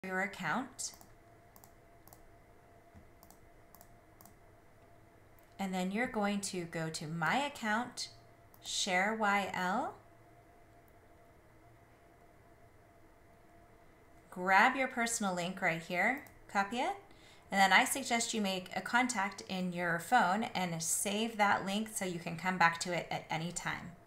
your account. And then you're going to go to My Account, Share YL, grab your personal link right here, copy it, and then I suggest you make a contact in your phone and save that link so you can come back to it at any time.